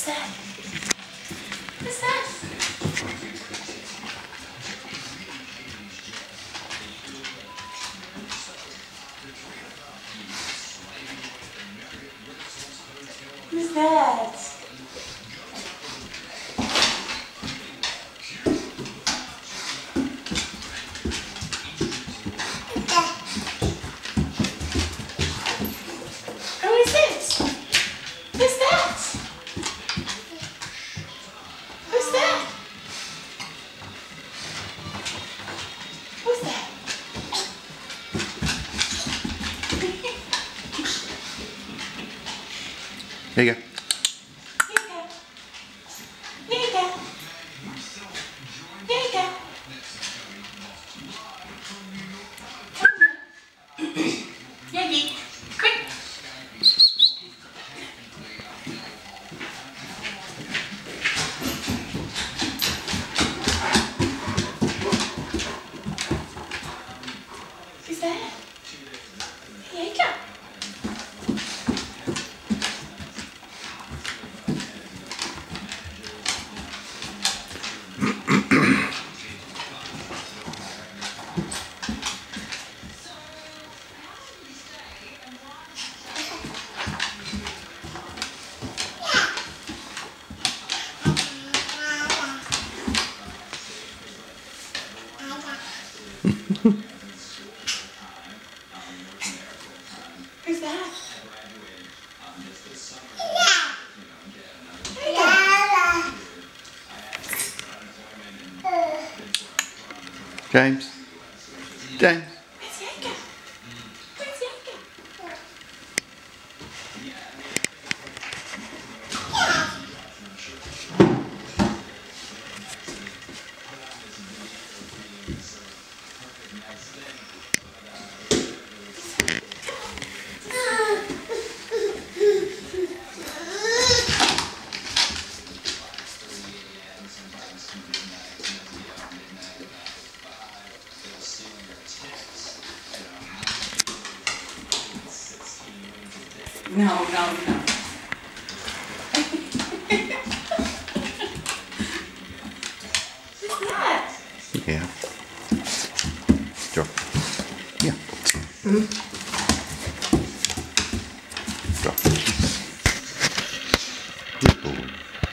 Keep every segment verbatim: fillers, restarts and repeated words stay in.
that? What's that? Who's that? Who is it? Who's that? Who's that? Who's that? There you go. There you go. There you go. Jaeger, quick. Who's that? Jaeger. Who's that? James. James. Where's Jaeger? Where's Jaeger? No, no, no. What's that? Yeah. Drop. Yeah. Hmm? Drop. Good boy.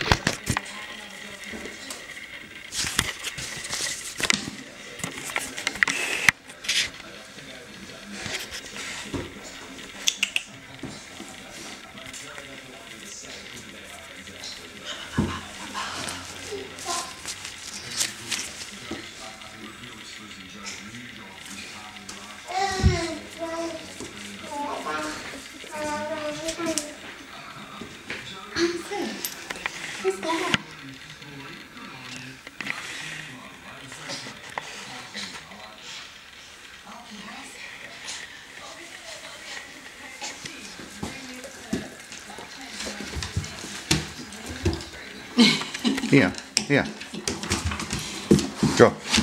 Who's that? Yeah. Yeah. Drop.